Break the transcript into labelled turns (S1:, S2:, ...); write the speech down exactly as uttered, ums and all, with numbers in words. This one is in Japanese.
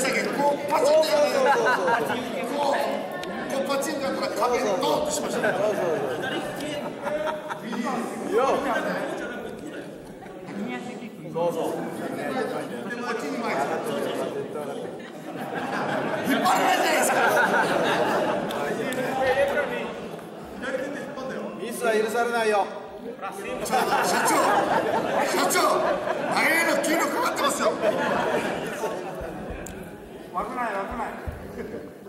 S1: したっけ、こうパチンってやられると、こう、こうパチンってやったら壁にドーンとしましたね。
S2: そうそう。
S1: でもこっちに前引っ張られないじゃないですか。
S2: ミスは許されないよ。
S1: 社長、社長、大変な給料かかってますよ。
S3: 危ない危ない。